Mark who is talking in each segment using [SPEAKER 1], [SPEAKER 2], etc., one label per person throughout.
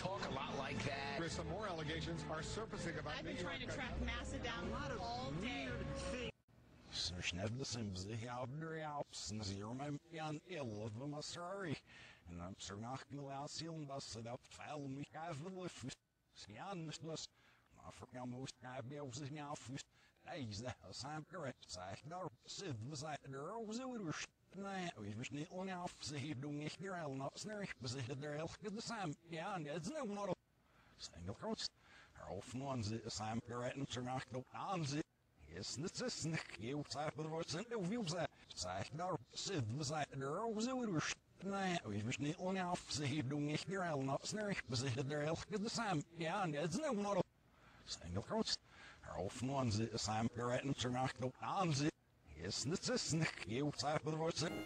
[SPEAKER 1] talk a lot like that.
[SPEAKER 2] There's some more allegations are surfacing about
[SPEAKER 3] I've been trying to track Massa down all day.
[SPEAKER 4] Snevde Simzi, Alps, Nazirman, Jan Ill, the Masari, and I'm Sernaching Lassian, Bassed up, File me, I've Scianismus, African most Nabios is now first. Is that a sign correct? Side, no, Sid was like the Rose, nee, we was niet onaf, ze hier doen niet hier al not snurk, we zitten er heel goed de samen. Ja, en dat is no model. Single coast. Er often ones it samen geretten ter nacht op aanzien. Yes, dit is niet. Je zei dat wordt zijn de wiels uit. Zeg, daar zit we zijn er Rose, nee, we was niet onaf, ze hier doen niet hier al not snurk, we zitten er heel goed de samen. Ja, en dat is no model. Single coast. Er often ones it samen geretten ter nacht op aanzien. Yes, dit is niet. Je zei dat wordt zijn.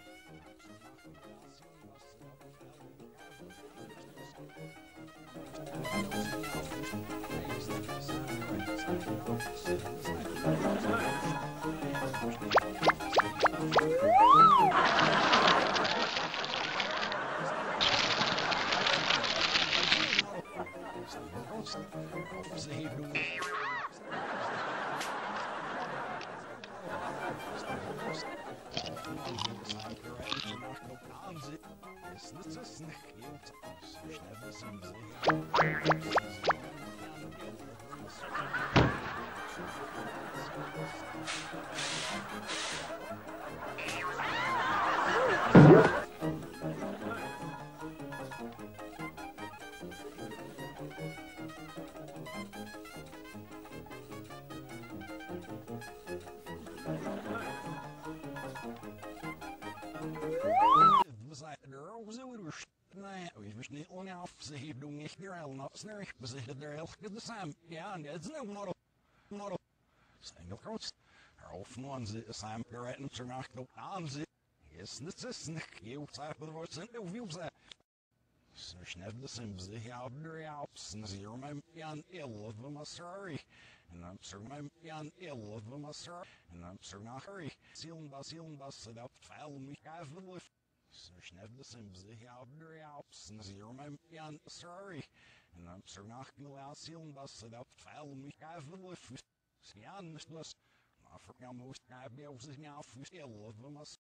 [SPEAKER 4] We was niet onaf, ze hier doen niet hier al not snurk, we zitten er heel goed de samen. Ja, en dat is no model. Single coast. Er often ones it samen geretten ter nacht op aanzien. Yes, dit is niet. Je zei dat wordt zijn de wiels uit. Snevde Simzi, Alps, Nazirman, Jan Ill, the Masari. And I'm Sirman, Jan Ill, the Masari. And I'm Sernachari. Sealing bus, set up, file me, have the lift. Snevde Simzi, Alps, Nazirman, Jan Masari. And I'm Sernaching Lassian bus, set up, file me, have the lift. Scianismus. African most Nabios is now first ill of the Masari.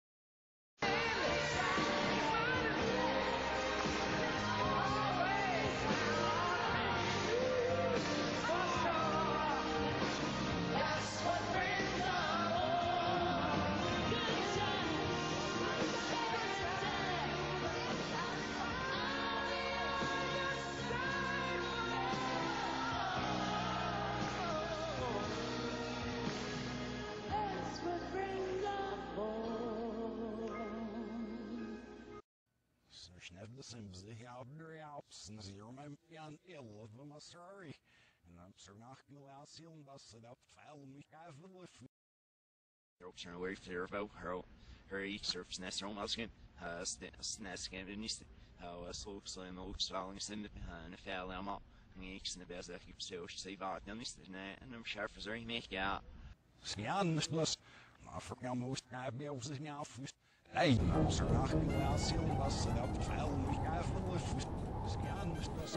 [SPEAKER 4] Snevde Simzi, Alps, Nazirman, Jan Ill, the Masari. And I'm Sernaching Lassian bus set up, file me, have the lift.
[SPEAKER 5] Option away for about her each surface nest room asking, snest game in this, how slopes and oaks falling in the fell am up, and each in the best that keeps so she say that, and this, and I'm sharp as very make ya.
[SPEAKER 4] Scianismus. African most Nabios is now first. Hey, Sernaching Lassian bus set up, file me, have the lift. Scianismus.